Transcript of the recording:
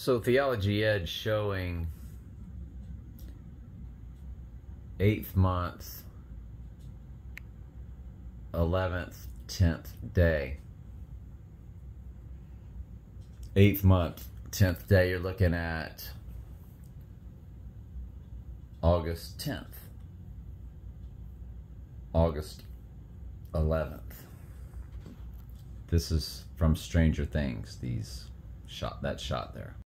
So Theology Ed showing 8th month, 11th, 10th day. 8th month, 10th day, you're looking at August 10th, August 11th. This is from Stranger Things, that shot there.